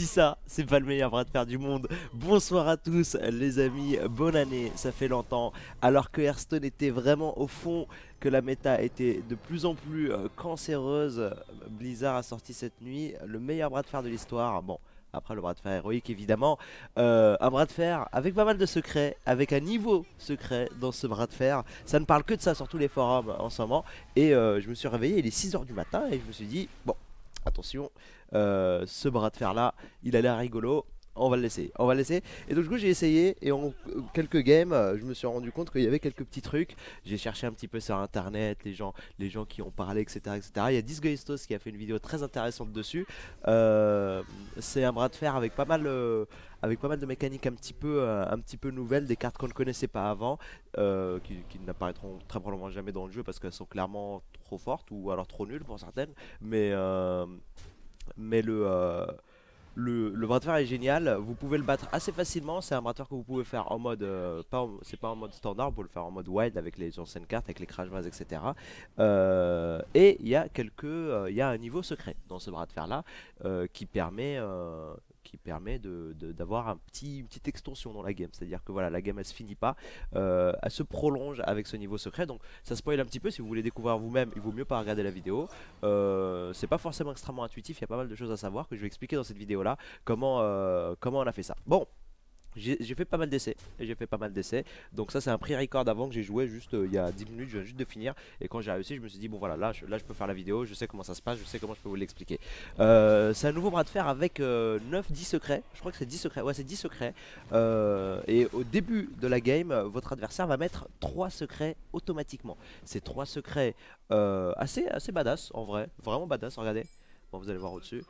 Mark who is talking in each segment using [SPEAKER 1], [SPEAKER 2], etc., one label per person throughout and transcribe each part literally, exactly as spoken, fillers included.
[SPEAKER 1] si ça, c'est pas le meilleur bras de fer du monde. Bonsoir à tous les amis, bonne année, ça fait longtemps. Alors que Hearthstone était vraiment au fond, que la méta était de plus en plus euh, cancéreuse, Blizzard a sorti cette nuit le meilleur bras de fer de l'histoire. Bon, après le bras de fer héroïque évidemment, euh, un bras de fer avec pas mal de secrets, avec un niveau secret dans ce bras de fer. Ça ne parle que de ça sur tous les forums en ce moment. Et euh, je me suis réveillé, il est six heures du matin et je me suis dit, bon, attention, euh, ce bras de fer là, il a l'air rigolo. On va le laisser, on va le laisser. Et donc du coup j'ai essayé et en euh, quelques games, euh, je me suis rendu compte qu'il y avait quelques petits trucs. J'ai cherché un petit peu sur internet, les gens, les gens qui ont parlé, et cetera, et cetera. Il y a Disguistos qui a fait une vidéo très intéressante dessus. Euh, c'est un bras de fer avec pas mal, euh, avec pas mal de mécaniques un petit peu, euh, un petit peu nouvelles, des cartes qu'on ne connaissait pas avant, euh, qui, qui n'apparaîtront très probablement jamais dans le jeu parce qu'elles sont clairement trop fortes ou alors trop nulles pour certaines. Mais, euh, mais le euh, le, le bras de fer est génial, vous pouvez le battre assez facilement, c'est un bras de fer que vous pouvez faire en mode, euh, pas en- c'est pas en mode standard, vous pouvez le faire en mode wild avec les anciennes cartes, avec les crash base, et cetera. Euh, et il y a quelques, euh, il y a un niveau secret dans ce bras de fer là euh, qui permet, euh, qui permet de, de- d'avoir un petit, une petite extension dans la game, c'est-à-dire que voilà, la game elle se finit pas, euh, elle se prolonge avec ce niveau secret, donc ça spoil un petit peu, si vous voulez découvrir vous-même, il vaut mieux pas regarder la vidéo. Euh, c'est pas forcément extrêmement intuitif, il y a pas mal de choses à savoir que je vais expliquer dans cette vidéo là, comment, euh, comment on a fait ça. Bon, j'ai j'ai fait pas mal d'essais, et j'ai fait pas mal d'essais, donc ça c'est un pré-record avant que j'ai joué juste euh, il y a dix minutes, je viens juste de finir, et quand j'ai réussi je me suis dit bon voilà, là je, là je peux faire la vidéo, je sais comment ça se passe, je sais comment je peux vous l'expliquer. Euh, c'est un nouveau bras de fer avec euh, neuf dix secrets, je crois que c'est dix secrets, ouais c'est dix secrets, euh, et au début de la game, euh, votre adversaire va mettre trois secrets automatiquement. Ces trois secrets euh, assez, assez badass en vrai, vraiment badass, regardez, bon vous allez voir au-dessus.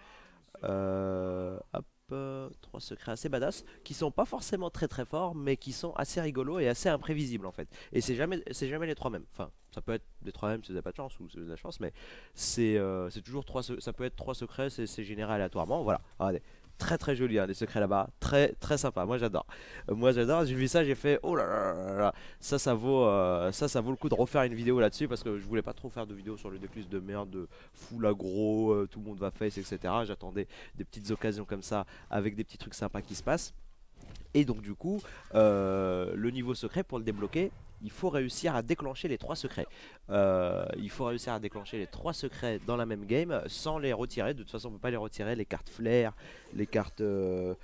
[SPEAKER 1] Euh, hop, euh, trois secrets assez badass qui sont pas forcément très très forts, mais qui sont assez rigolos et assez imprévisibles en fait. Et c'est jamais, c'est jamais les trois mêmes. Enfin, ça peut être les trois mêmes si vous n'avez pas de chance ou si vous avez de la chance, mais c'est euh, c'est toujours trois. se- Ça peut être trois secrets, c'est c'est généré aléatoirement. Voilà, regardez. Très très joli hein, les secrets là-bas, très très sympa, moi j'adore. Euh, moi j'adore, j'ai vu ça, j'ai fait oh là là là là. Ça ça vaut euh, ça ça vaut le coup de refaire une vidéo là-dessus parce que je voulais pas trop faire de vidéos sur le déclus de merde, de full aggro, euh, tout le monde va face, et cetera. J'attendais des petites occasions comme ça avec des petits trucs sympas qui se passent. Et donc du coup, euh, le niveau secret pour le débloquer, il faut réussir à déclencher les trois secrets. Euh, il faut réussir à déclencher les trois secrets dans la même game sans les retirer. De toute façon, on ne peut pas les retirer. Les cartes flair, les cartes, euh,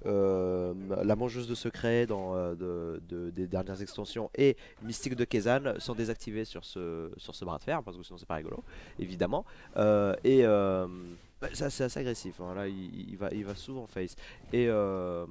[SPEAKER 1] euh, la mangeuse de secrets dans, euh, de- de- des dernières extensions et Mystique de Kezan sont désactivées sur ce, sur ce bras de fer parce que sinon c'est pas rigolo, évidemment. Euh, et euh, bah, ça, c'est assez agressif, hein. Là, il, il va, il va souvent face. Et euh,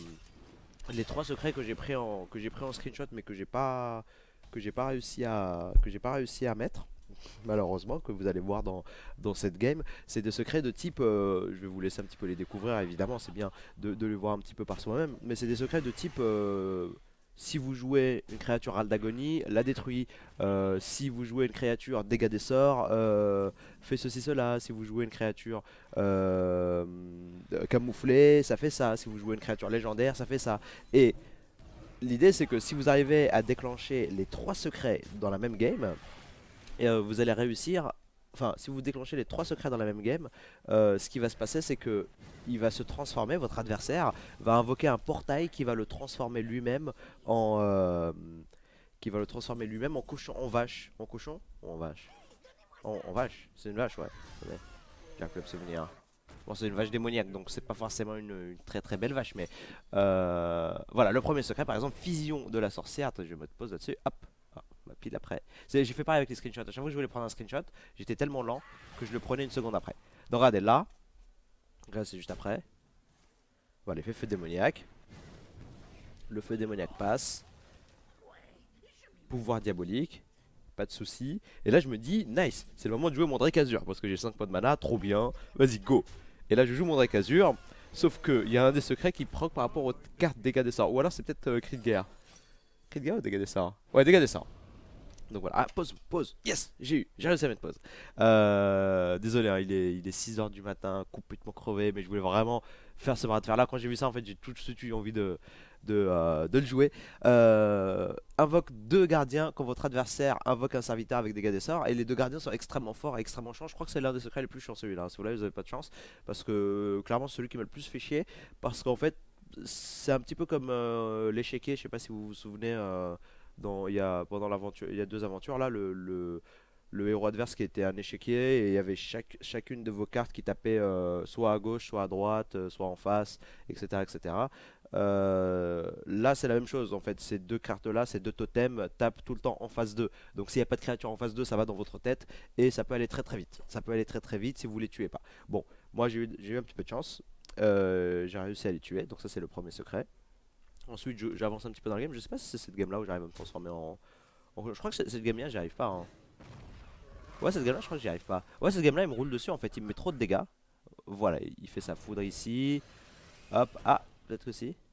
[SPEAKER 1] les trois secrets que j'ai pris en que j'ai pris en screenshot mais que j'ai pas que j'ai pas réussi à que j'ai pas réussi à mettre malheureusement, que vous allez voir dans, dans cette game, c'est des secrets de type, euh, je vais vous laisser un petit peu les découvrir évidemment, c'est bien de, de les voir un petit peu par soi-même, mais c'est des secrets de type, euh, si vous jouez une créature râle d'agonie, la détruit. Euh, si vous jouez une créature dégâts des sorts, euh, fait ceci cela. Si vous jouez une créature euh, camouflée, ça fait ça. Si vous jouez une créature légendaire, ça fait ça. Et l'idée c'est que si vous arrivez à déclencher les trois secrets dans la même game, et euh, vous allez réussir. Enfin, si vous déclenchez les trois secrets dans la même game, euh, ce qui va se passer, c'est que il va se transformer. Votre adversaire va invoquer un portail qui va le transformer lui-même en, euh, qui va le transformer lui-même en cochon, en vache, en cochon, ou en vache, en, en vache. C'est une vache, ouais. Attendez, j'ai un club souvenir. Bon, c'est une vache démoniaque, donc c'est pas forcément une, une très très belle vache, mais euh, voilà. Le premier secret, par exemple, fusion de la sorcière. Attends, je vais me pause là-dessus. Hop. Ah, ma pile après. C'est- J'ai fait pareil avec les screenshots. À chaque fois que je voulais prendre un screenshot, j'étais tellement lent que je le prenais une seconde après. Donc regardez là. Là, c'est juste après. Voilà, l'effet feu démoniaque. Le feu démoniaque passe. Pouvoir diabolique. Pas de soucis. Et là, je me dis, nice, c'est le moment de jouer mon Drake Azur. Parce que j'ai cinq points de mana, trop bien. Vas-y, go. Et là, je joue mon Drake Azur. Sauf qu'il y a un des secrets qui proc par rapport aux cartes dégâts des sorts. Ou alors, c'est peut-être euh, cri de guerre. Cri de guerre ou dégâts des sorts? Ouais, dégâts des sorts. Donc voilà, ah, pause, pause, yes, j'ai eu, j'ai réussi à mettre pause. Euh, désolé, hein, il est, il est six heures du matin, complètement crevé, mais je voulais vraiment faire ce bras de fer là. Quand j'ai vu ça, en fait, j'ai tout de suite eu envie de, de, euh, de le jouer. Euh, invoque deux gardiens quand votre adversaire invoque un serviteur avec dégâts des sorts. Et les deux gardiens sont extrêmement forts et extrêmement chiants. Je crois que c'est l'un des secrets les plus chiants celui-là. Si vous l'avez, vous n'avez pas de chance. Parce que clairement, c'est celui qui m'a le plus fait chier. Parce qu'en fait, c'est un petit peu comme euh, l'échiquier. Je sais pas si vous vous souvenez. Euh, dans, il y a, pendant l'aventure, il y a deux aventures là. Le, le, le héros adverse qui était un échiquier. Et il y avait chaque, chacune de vos cartes qui tapait euh, soit à gauche, soit à droite, euh, soit en face, et cetera et cetera. Euh, là c'est la même chose en fait, ces deux cartes là, ces deux totems tapent tout le temps en phase deux. Donc s'il n'y a pas de créature en phase deux, ça va dans votre tête et ça peut aller très très vite. Ça peut aller très très vite si vous les tuez pas. Bon, moi j'ai eu, j'ai eu un petit peu de chance. Euh, j'ai réussi à les tuer, donc ça c'est le premier secret. Ensuite j'avance un petit peu dans le game. Je sais pas si c'est cette game là où j'arrive à me transformer en... en... Je crois que cette game là j'y arrive pas hein. Ouais, cette game là je crois que j'y arrive pas. Ouais, cette game là il me roule dessus en fait, il me met trop de dégâts. Voilà, il fait sa foudre ici. Hop, ah, peut-être que si.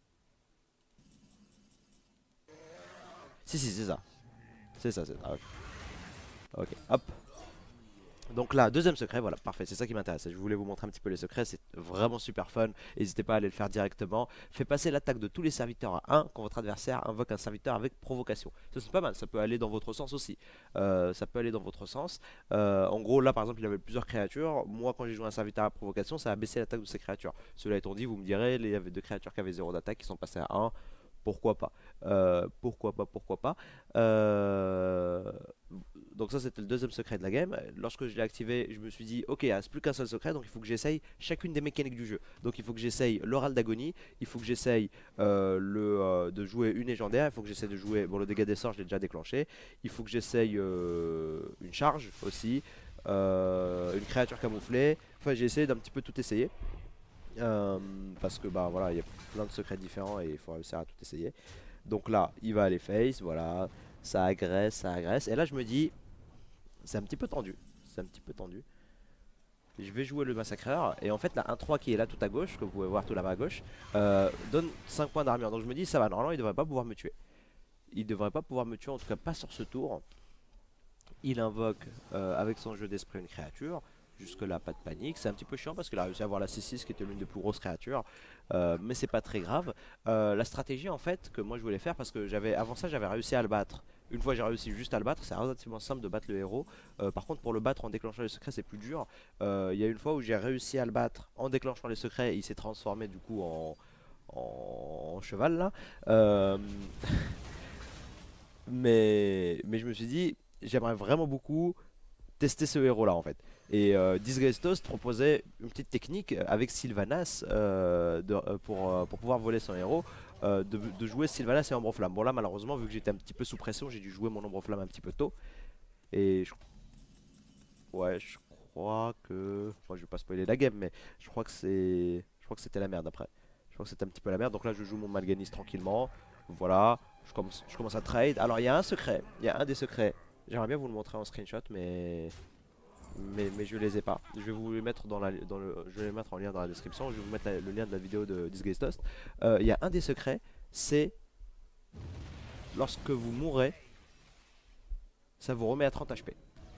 [SPEAKER 1] Si, si, c'est ça. C'est ça, c'est ça. Ok, ok, hop. Donc là, deuxième secret, voilà, parfait, c'est ça qui m'intéresse. Je voulais vous montrer un petit peu les secrets, c'est vraiment super fun. N'hésitez pas à aller le faire directement. Fait passer l'attaque de tous les serviteurs à un quand votre adversaire invoque un serviteur avec provocation. Ça c'est pas mal, ça peut aller dans votre sens aussi. Euh, ça peut aller dans votre sens. Euh, en gros, là par exemple, il avait plusieurs créatures. Moi, quand j'ai joué un serviteur à provocation, ça a baissé l'attaque de ces créatures. Cela étant dit, vous me direz, il y avait deux créatures qui avaient zéro d'attaque qui sont passées à un. Pourquoi pas euh, Pourquoi pas Pourquoi pas euh, Donc ça c'était le deuxième secret de la game. Lorsque je l'ai activé, je me suis dit ok, il ne reste plus qu'un seul secret, donc il faut que j'essaye chacune des mécaniques du jeu. Donc il faut que j'essaye l'oral d'agonie, il faut que j'essaye euh, le, euh, de jouer une légendaire, il faut que j'essaye de jouer, bon le dégât des sorts je l'ai déjà déclenché, il faut que j'essaye euh, une charge aussi, euh, une créature camouflée, enfin j'ai essayé d'un petit peu tout essayer. Euh, parce que bah voilà, il y a plein de secrets différents et il faut réussir à tout essayer. Donc là, il va aller face, voilà, ça agresse, ça agresse. Et là, je me dis, c'est un petit peu tendu, c'est un petit peu tendu. Je vais jouer le massacreur et en fait la un trois qui est là tout à gauche, que vous pouvez voir tout là-bas à gauche, euh, donne cinq points d'armure. Donc je me dis, ça va, normalement il devrait pas pouvoir me tuer. Il devrait pas pouvoir me tuer, en tout cas pas sur ce tour. Il invoque euh, avec son jeu d'esprit une créature. Jusque là pas de panique, c'est un petit peu chiant parce qu'il a réussi à avoir la C six qui était l'une des plus grosses créatures, euh, mais c'est pas très grave. Euh, la stratégie en fait que moi je voulais faire, parce que j'avais avant ça j'avais réussi à le battre. Une fois j'ai réussi juste à le battre, c'est relativement simple de battre le héros. Euh, par contre pour le battre en déclenchant les secrets c'est plus dur. Euh, Il y a une fois où j'ai réussi à le battre en déclenchant les secrets et il s'est transformé du coup en, en, en cheval là. Euh, mais, mais je me suis dit j'aimerais vraiment beaucoup tester ce héros là en fait. Et euh, Disguised Toast proposait une petite technique avec Sylvanas euh, de, euh, pour, euh, pour pouvoir voler son héros, euh, de, de jouer Sylvanas et Ombre Flamme. Bon là malheureusement vu que j'étais un petit peu sous pression, j'ai dû jouer mon Ombre Flamme un petit peu tôt. Et je, ouais, je crois que... Moi je vais pas spoiler la game mais je crois que c'est... Je crois que c'était la merde après. Je crois que c'était un petit peu la merde. Donc là je joue mon Malganis tranquillement. Voilà, je commence, je commence à trade. Alors il y a un secret, il y a un des secrets. J'aimerais bien vous le montrer en screenshot mais... Mais, mais je les ai pas. Je vais vous les mettre dans la, dans le, je vais les mettre en lien dans la description. Je vais vous mettre la- le lien de la vidéo de Disguised Toast. Euh, Il y a un des secrets, c'est lorsque vous mourrez, ça vous remet à trente H P.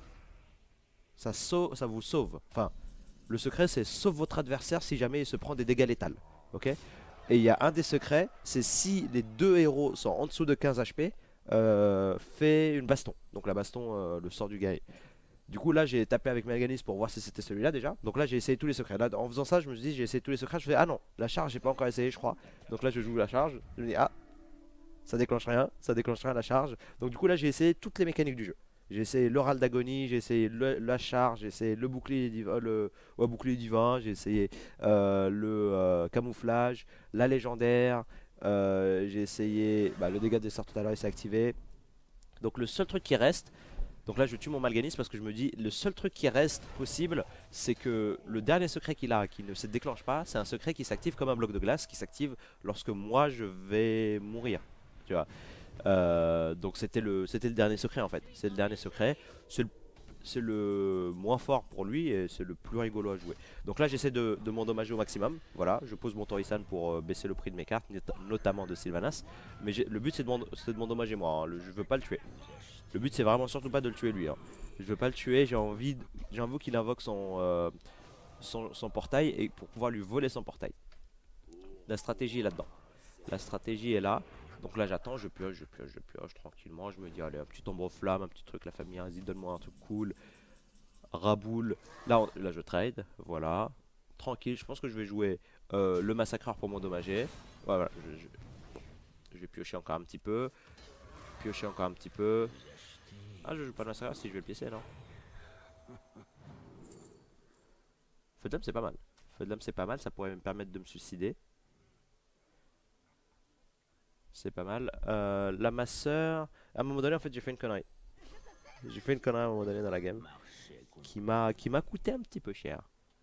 [SPEAKER 1] Ça, sau- ça vous sauve. Enfin, le secret c'est sauve votre adversaire si jamais il se prend des dégâts létals. Ok. Et il y a un des secrets, c'est si les deux héros sont en dessous de quinze H P, euh, fait une baston. Donc la baston, euh, le sort du guerrier. Du coup là j'ai tapé avec Malganis pour voir si c'était celui-là déjà. Donc là j'ai essayé tous les secrets. Là en faisant ça je me suis dit j'ai essayé tous les secrets. Je fais ah non, la charge j'ai pas encore essayé je crois. Donc là je joue la charge. Je me dis ah, ça déclenche rien, ça déclenche rien la charge. Donc du coup là j'ai essayé toutes les mécaniques du jeu. J'ai essayé l'oral d'agonie, j'ai essayé le- la charge, j'ai essayé le bouclier divin, le ouais, bouclier divin, j'ai essayé euh, le euh, camouflage, la légendaire, euh, j'ai essayé bah, le dégât des sorts tout à l'heure il s'est activé. Donc le seul truc qui reste, donc là je tue mon Malganis parce que je me dis le seul truc qui reste possible c'est que le dernier secret qu'il a qui ne se déclenche pas, c'est un secret qui s'active comme un bloc de glace qui s'active lorsque moi je vais mourir. Tu vois. Euh, donc c'était le, c'était le dernier secret en fait. C'est le dernier secret. C'est le, c'est le moins fort pour lui et c'est le plus rigolo à jouer. Donc là j'essaie de, de m'endommager au maximum. Voilà, je pose mon Torisan pour euh, baisser le prix de mes cartes, notamment de Sylvanas. Mais le but c'est de m'endommager moi, hein. Le, je veux pas le tuer. Le but c'est vraiment surtout pas de le tuer lui, hein. Je veux pas le tuer, j'ai envie, j'ai envie qu'il invoque son, euh, son, son portail et pour pouvoir lui voler son portail. La stratégie est là-dedans. La stratégie est là. Donc là j'attends, je pioche, je pioche, je pioche tranquillement. Je me dis allez un petit ombre flamme, un petit truc, la famille vas-y donne-moi un truc cool. Raboule. Là, on- là je trade, voilà. Tranquille, je pense que je vais jouer euh, le massacreur pour m'endommager. Ouais, voilà, je, je- je vais piocher encore un petit peu. Piocher encore un petit peu. Ah je joue pas le massacreur si je vais le piécer non. Feu de lame c'est pas mal. Feu de lame c'est pas mal, ça pourrait me permettre de me suicider. C'est pas mal. Euh, la masseur. À un moment donné en fait j'ai fait une connerie. J'ai fait une connerie à un moment donné dans la game. Qui m'a qui m'a coûté un petit peu cher.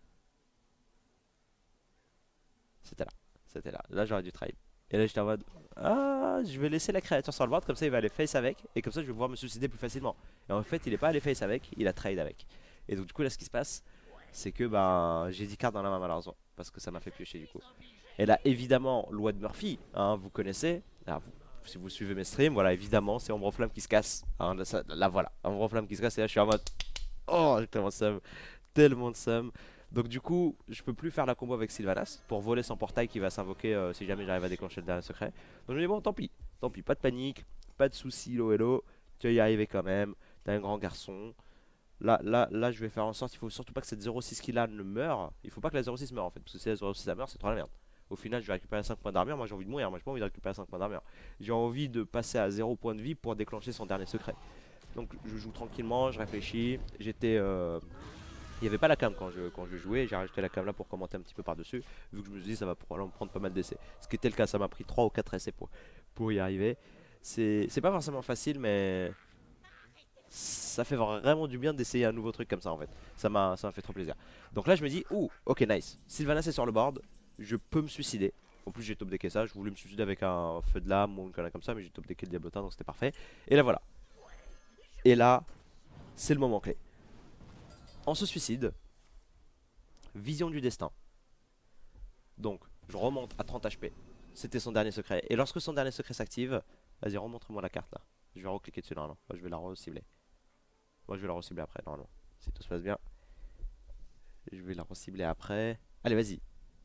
[SPEAKER 1] C'était là. C'était là. Là j'aurais dû trade. Et là j'étais en mode ah je vais laisser la créature sur le board comme ça il va aller face avec. Et comme ça je vais pouvoir me suicider plus facilement. Et en fait il est pas allé face avec, il a trade avec. Et donc du coup là ce qui se passe c'est que bah j'ai dix cartes dans la main malheureusement. Parce que ça m'a fait piocher du coup. Et là évidemment loi de Murphy, hein, vous connaissez. Ah, vous, si vous suivez mes streams, voilà évidemment c'est Ombre Flamme qui se casse. Hein, là, ça- là, voilà, Ombre Flamme qui se casse et là je suis en mode oh j'ai tellement de seum. Tellement de somme. Donc du coup, je peux plus faire la combo avec Sylvanas pour voler son portail qui va s'invoquer euh, si jamais j'arrive à déclencher le dernier secret. Donc je me dis bon, tant pis, tant pis, pas de panique, pas de soucis, hello hello, tu vas y arriver quand même. T'es un grand garçon. Là, là, là, je vais faire en sorte, il faut surtout pas que cette zéro six qu'il a ne meure. Il faut pas que la zéro six meure en fait, parce que si la zéro six elle meurt, c'est trop la merde. Au final, je vais récupérer cinq points d'armure. Moi, j'ai envie de mourir. Moi, j'ai pas envie de récupérer cinq points d'armure. J'ai envie de passer à zéro point de vie pour déclencher son dernier secret. Donc, je joue tranquillement, je réfléchis. J'étais euh, il n'y avait pas la cam quand je, quand je jouais, j'ai rajouté la cam là pour commenter un petit peu par dessus, vu que je me suis dit ça va probablement prendre pas mal d'essais. Ce qui était le cas, ça m'a pris trois ou quatre essais pour, pour y arriver. C'est pas forcément facile, mais ça fait vraiment du bien d'essayer un nouveau truc comme ça en fait. Ça m'a fait trop plaisir. Donc là je me dis, ouh, ok nice, Sylvanas est sur le board, je peux me suicider. En plus j'ai top decké ça, je voulais me suicider avec un feu de lame ou une connerie comme ça, mais j'ai top decké le diablotin donc c'était parfait. Et là voilà. Et là, c'est le moment clé. On se suicide. Vision du destin. Donc, je remonte à trente H P. C'était son dernier secret. Et lorsque son dernier secret s'active, vas-y, remontre-moi la carte là. Je vais recliquer dessus là. Non. Moi, je vais la recibler. Moi, je vais la recibler après, normalement. Si tout se passe bien. Je vais la recibler après. Allez, vas-y.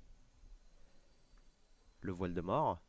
[SPEAKER 1] Le voile de mort.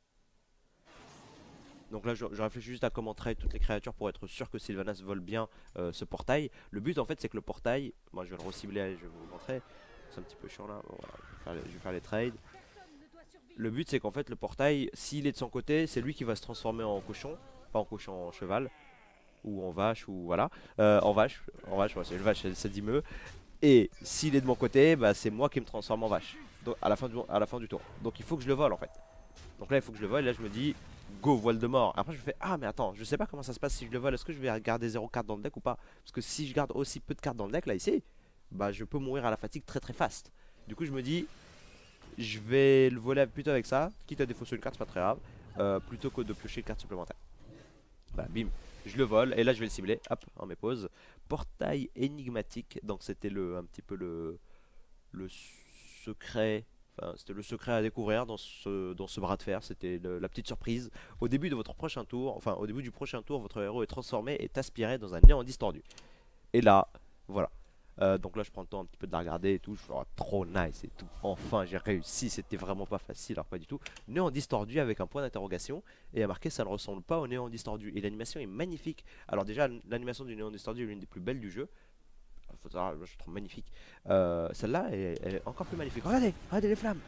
[SPEAKER 1] Donc là, je, je réfléchis juste à comment trade toutes les créatures pour être sûr que Sylvanas vole bien euh, ce portail. Le but, en fait, c'est que le portail. Moi, je vais le recibler, je vais vous montrer. C'est un petit peu chiant là. Bon, voilà, je, vais faire les, je vais faire les trades. Le but c'est qu'en fait le portail, s'il est de son côté, c'est lui qui va se transformer en cochon, pas en cochon, en cheval, ou en vache, ou voilà, euh, en vache, en vache, ouais, c'est une vache, ça dit mieux. Et s'il est de mon côté, bah, c'est moi qui me transforme en vache, donc, à, la fin du, à la fin du tour. Donc il faut que je le vole en fait. Donc là il faut que je le vole, et là je me dis, go, voile de mort. Après je me fais, ah mais attends, je sais pas comment ça se passe si je le vole, est-ce que je vais garder zéro carte dans le deck ou pas? Parce que si je garde aussi peu de cartes dans le deck là ici, bah je peux mourir à la fatigue très très fast. Du coup je me dis, je vais le voler plutôt avec ça, quitte à défausser une carte, c'est pas très grave, euh, plutôt que de piocher une carte supplémentaire. Bah bim, je le vole et là je vais le cibler, hop, en mes pauses. Portail énigmatique, donc c'était le un petit peu le, le secret, enfin c'était le secret à découvrir dans ce, dans ce bras de fer, c'était la petite surprise. Au début de votre prochain tour, enfin au début du prochain tour, votre héros est transformé et est aspiré dans un néant distordu. Et là, voilà. Euh, donc là je prends le temps un petit peu de la regarder et tout, je fais oh, trop nice et tout, enfin j'ai réussi, c'était vraiment pas facile, alors pas du tout. Néant distordu avec un point d'interrogation et à marquer ça ne ressemble pas au néant distordu et l'animation est magnifique. Alors déjà l'animation du néant distordu est l'une des plus belles du jeu, faut savoir, je trouve magnifique. Euh, Celle-là elle, elle est encore plus magnifique, regardez, regardez les flammes.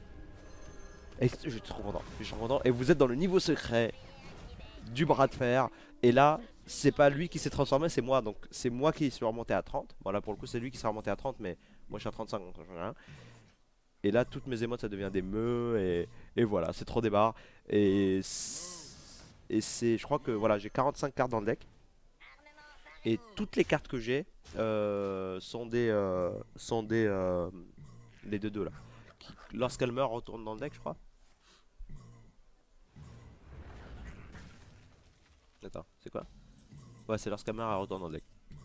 [SPEAKER 1] Et je suis trop content, je suis trop content et vous êtes dans le niveau secret du bras de fer. Et là, c'est pas lui qui s'est transformé, c'est moi. Donc c'est moi qui suis remonté à trente. Bon là pour le coup c'est lui qui s'est remonté à trente, mais moi je suis à trente-cinq donc rien. Et là toutes mes émotes ça devient des meufs et, et voilà, c'est trop débarre. Et et c'est, je crois que voilà, j'ai quarante-cinq cartes dans le deck. Et toutes les cartes que j'ai euh, sont des euh, sont des euh, les deux deux là. Lorsqu'elle meurt retourne dans le deck je crois. Attends, c'est quoi? Ouais, c'est lorsqu'elle meurt elle retourne dans le deck.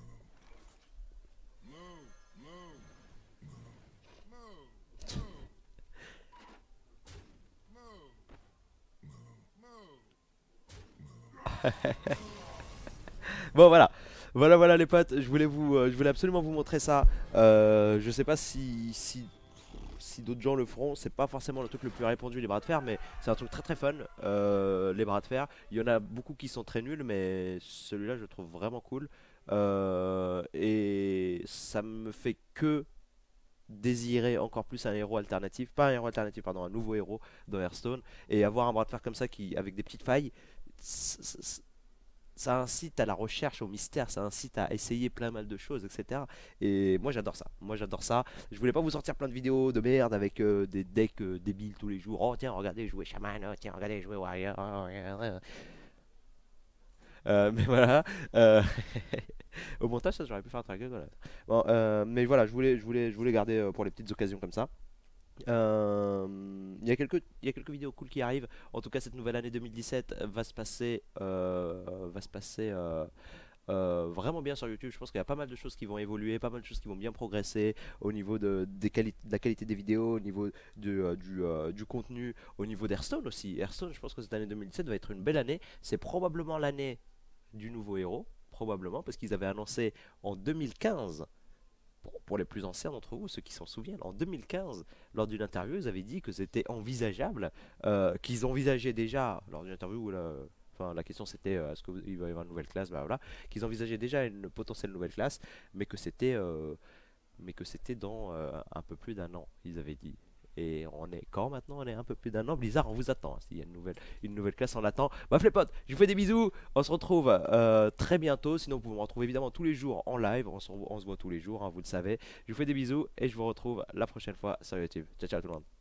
[SPEAKER 1] Bon voilà, voilà voilà les potes, je voulais vous, euh, je voulais absolument vous montrer ça. Euh, je sais pas si, si si d'autres gens le feront, c'est pas forcément le truc le plus répandu les bras de fer, mais c'est un truc très très fun, euh, les bras de fer. Il y en a beaucoup qui sont très nuls, mais celui-là je le trouve vraiment cool. Euh, et ça me fait que désirer encore plus un héros alternatif, pas un héros alternatif, pardon, un nouveau héros dans Hearthstone, et avoir un bras de fer comme ça qui, avec des petites failles, c- c- ça incite à la recherche, au mystère, ça incite à essayer plein mal de choses, et cetera. Et moi j'adore ça, moi j'adore ça. Je voulais pas vous sortir plein de vidéos de merde avec euh, des decks euh, débiles tous les jours. Oh tiens, regardez jouer Shaman, oh tiens, regardez jouer Warrior. Oh, regardez. Euh, mais voilà. euh, Au montage, ça j'aurais pu faire un truc. Voilà. Bon, euh, mais voilà, je voulais, je voulais, je voulais garder euh, pour les petites occasions comme ça. Euh, Il y a quelques, il y a quelques vidéos cool qui arrivent. En tout cas, cette nouvelle année deux mille dix-sept va se passer, euh, va se passer euh, euh, vraiment bien sur YouTube. Je pense qu'il y a pas mal de choses qui vont évoluer, pas mal de choses qui vont bien progresser au niveau de, des quali- de la qualité des vidéos, au niveau du, euh, du, euh, du contenu, au niveau d'Hearthstone aussi. Hearthstone, je pense que cette année deux mille dix-sept va être une belle année. C'est probablement l'année du nouveau héros, probablement, parce qu'ils avaient annoncé en deux mille quinze pour, pour les plus anciens d'entre vous, ceux qui s'en souviennent, en deux mille quinze, lors d'une interview, ils avaient dit que c'était envisageable, euh, qu'ils envisageaient déjà, lors d'une interview où la, enfin, la question c'était euh, est-ce qu'il va y avoir une nouvelle classe, bah, voilà, qu'ils envisageaient déjà une potentielle nouvelle classe, mais que c'était euh, mais que c'était dans euh, un peu plus d'un an, ils avaient dit. Et on est quand maintenant, on est un peu plus d'un an. Blizzard, on vous attend. S'il y a une nouvelle, une nouvelle classe, on l'attend. Bref, les potes, je vous fais des bisous. On se retrouve euh, très bientôt. Sinon, vous pouvez me retrouver évidemment tous les jours en live. On se, on se voit tous les jours, hein, vous le savez. Je vous fais des bisous et je vous retrouve la prochaine fois sur YouTube. Ciao, ciao tout le monde.